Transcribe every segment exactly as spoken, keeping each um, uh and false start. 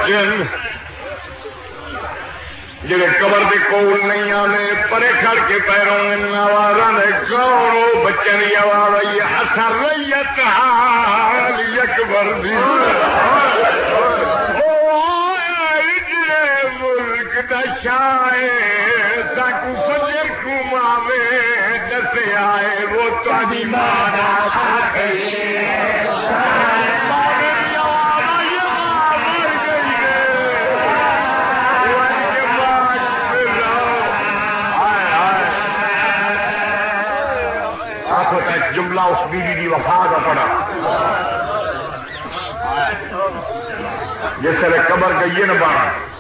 بچے جڑے قبر کے کول نہیں آنے پرے کھڑ کے پیروں آواز آنے کون وہ بچے کی آواز آئی حسن ریت حال اکبر دی ملک دا شاہ ساکو فجر کماوے دسے آئے وہ تاری مانا آخری جملہ اس بیوی کی وفا کا پڑا جس طرح قبر گئی نہ بنا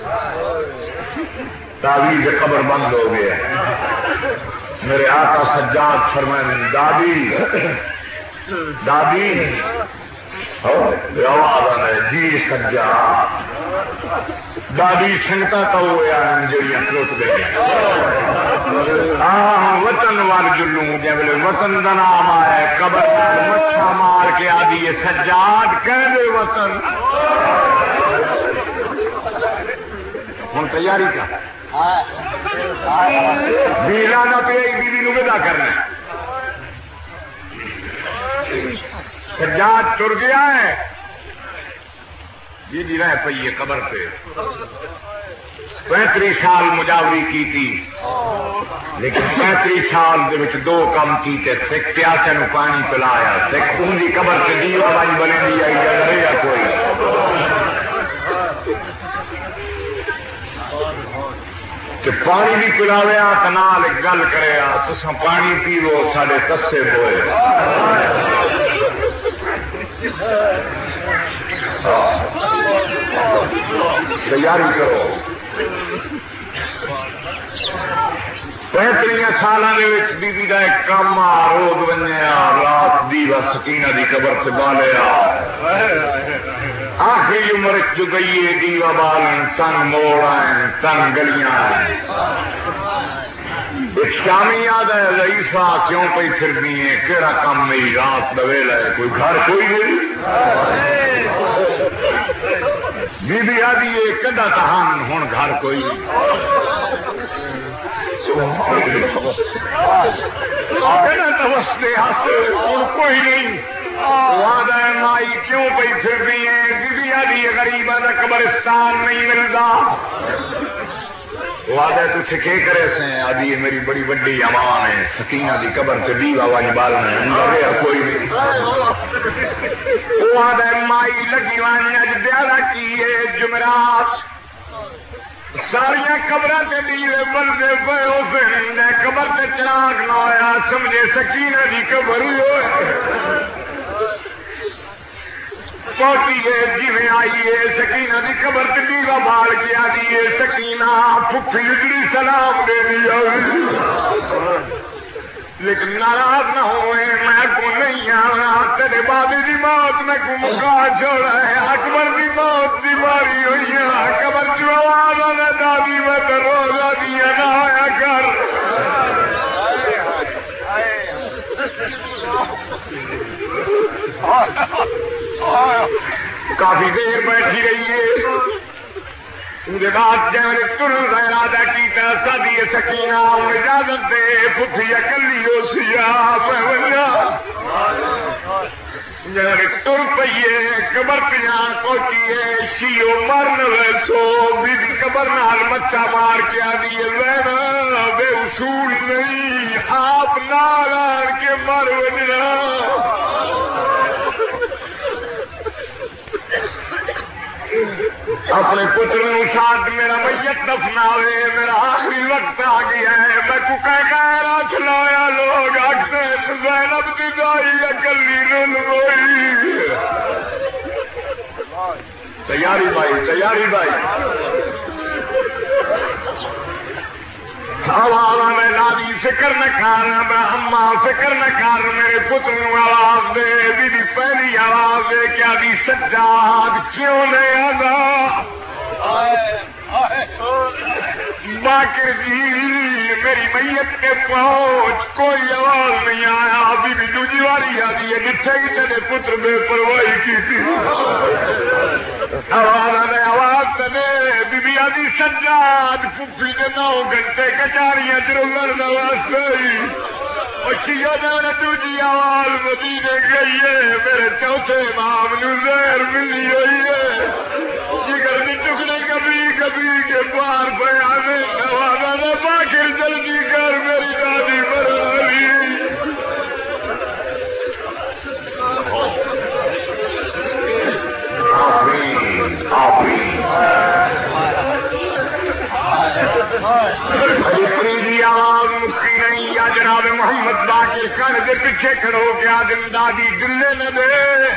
تعویذ قبر بند ہو گیا میرے آقا سجاد فرمائے دادی دادی آواز آنا ہے جی سجاد دادی سنگتا تو ہوا جڑیاں کروٹ گئی ہاں وطن وال جلوں جی وطن کا نام آیا قبر مچھا مار کے آدھی سجاد کہہ دے وطن ہوں تیاری کا بیلا نہ پہ بیوی نو ودا کرنا سجاد تر گیا ہے جی جی رہ پی ہے قبر پہ پینتری سال مجاوری کی تھی لیکن پینتری سال دے وچ دو کام کیتے سکھ پیاسے نو پانی پلایا سکھ ان دی قبر سے دیو بائی بنے دی آئی جائے یا کوئی کہ پانی بھی پلاویا تنال گل کریا تساں پانی پیو ساڈے کسے ہوئے تیاری کرو پینتری سالوں بی بی کا ایک کام روز بنیا رات دیوا سکینہ دی قبر سے بالیا آخری عمر جو گئی ہے دیوا بالن تنگ موڑ آئے تنگ گلیاں ایک شامی یاد ہے ضعیفہ کیوں پہ پھرنی ہے کہڑا کام میری رات دویلا ہے کوئی گھر کوئی نہیں بی بی آدھی ہے کدا تہان ہوں گھر کوئی نہیں توستے حاصل ہوں کوئی نہیں وعدہ مائی کیوں پہ پھرنی ہے بی بی آدھی ہے غریبہ دا قبرستان نہیں ملتا وعدہ تو ٹھکے کرے سے آدھی ہے میری بڑی بڑی امان ہے سکینہ دی قبر سے بیوہ والی بالنا ہے لگے کوئی نہیں وعدہ مائی لگی وانی اج دیارہ کی ہے جمعرات ساریاں قبریں تے دیوے بلدے پے حسین قبر تے چراغ نہ ہویا سمجھے سکینہ دی قبر ہوئے پہنچی ہے جی میں آئی ہے سکینہ دی قبر تے دیوا بال کے آدھی ہے سکینہ پھپھی اجڑی سلام دے دیا لیکن ناراض نہ ہوئے میں کو نہیں آنا تیرے بابی دی موت میں کو مکا چھوڑا ہے اکبر دی موت دی ماری ہوئی ہے قبر جو آواز آنا دادی میں تو روزہ دیا نہ آیا کر کافی دیر بیٹھی رہی ہے بعد جب تر کا ارادہ کیتا سادی سکینہ اجازت دے پٹھی اکلی ہو سیا جب تر پیے قبر پیان پہنچیے شیو مرن ویسو بی بی قبر نال مچا مار کے آدھی لینا بے اصول نہیں آپ نال آن کے مر وجنا اپنے پتر نو ساتھ میرا میت دفناوے میرا آخری وقت آ گیا ہے میں کو کہہ کہہ چلایا لوگ آگتے زینب دی دائی اکلی رل روئی تیاری بھائی تیاری بھائی آواز میں نادی فکر نہ کر میں اما فکر نہ کر میرے پتر نو آواز دے بی بی پہلی آواز دے کیا دی سجاد کیوں نہیں آگا باقر جی میری میت نے پہنچ کوئی آواز نہیں آیا. بی بی دوجی والی آدھی ہے نٹھے کی تیرے پتر بے پرواہی کی تھی. آواز نے آواز تنے بی بی آدھی سجاد پھپھی نے نو گھنٹے کچاریاں چرولر نواز گئی. اچھیوں نے دوجی آواز مدینے گئی ہے. میرے چوتھے امام نو زہر ملی ہوئی ہے. جگر دی ٹکڑے کبھی کبھی کے بار بیانے نوازا نہ باقر جلدی کر میری دادی براری. آمین آمین. خریدی آواز مکی نہیں یا جناب محمد باقر کر دے پیچھے کھڑو کیا دن دادی دلے نہ دے.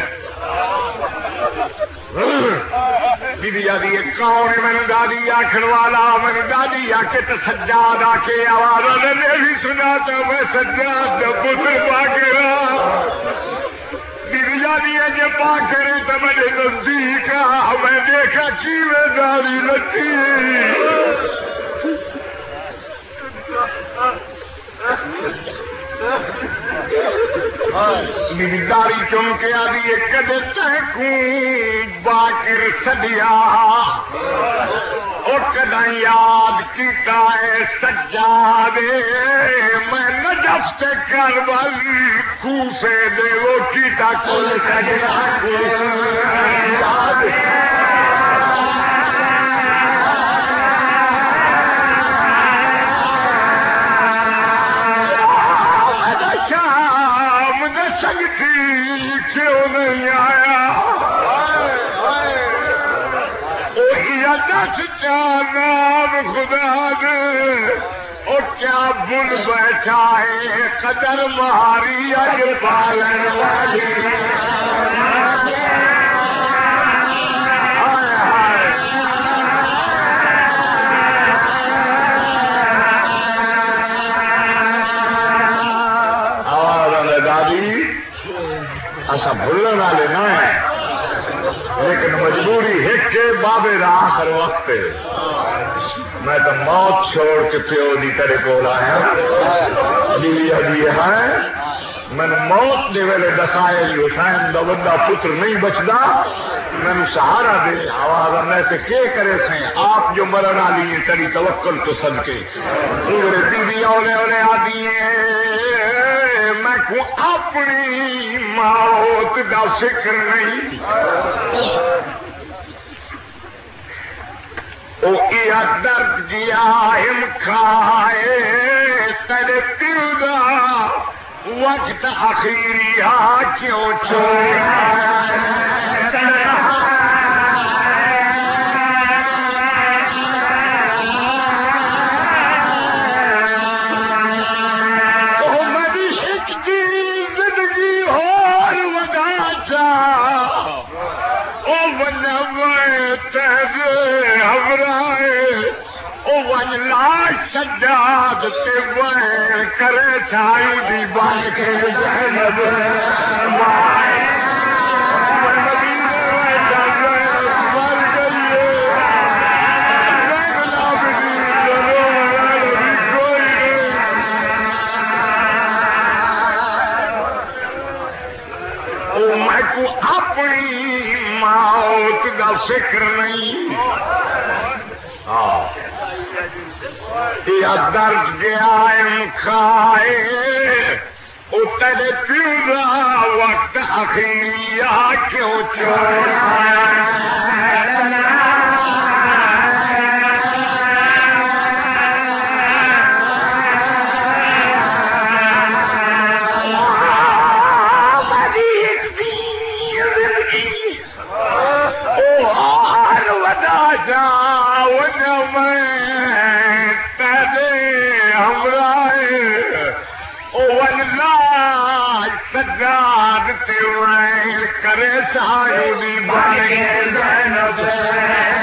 بی بی آدھی کون ہے میں دادی آخر والا. میں دادی آ کے تو سجاد آ کے آواز نے بھی سنا تو میں سجاد دا پتر باقر. بی بی آدھی ہے جب باقر تو میرے نزدیک آ میں دیکھا کی میں داری لچی. میری داری چم کے آدھی کدے تحکوں باقر سدیا اور کدا یاد کیتا ہے سجادے. میں نجف تے کربل کوفے دے وہ کیتا کل سجدہ کیوں نہیں آیا. دس چار نام خدا دے اور کیا بھول بیٹھا ہے قدر مہاری اج پالن والی. ایسا بھولنے والے نہ ہیں لیکن مجبوری ہے کہ بابے آخر وقت میں تو موت چھوڑ کے پیو دی تیرے کو لایا. بیوی ابھی ہے میں موت دے ویلے دسائے جی حسین دا بڑا پتر نہیں بچدا میں سہارا دے. آواز میں سے کیا کرے تھے آپ جو مرن والی ہیں تیری توکل تو صدقے. بیوی اولے اولے آدھی میں کو اپنی موت دا فکر نہیں. او یہ درد گیا ہم کھائے تیرے پیو دا وقت اخیری آ کیوں چھوڑا. سجاد تے وے کرے چھایو دی بان کے زینب مائے میں کو اپنی موت دا فکر نہیں. ہاں یا درد گیا کھائے او تیرے پیو دا وقت اخیری آ کیوں چھوڑا. سجاد تے وے کرے سایو دی بان کے زینب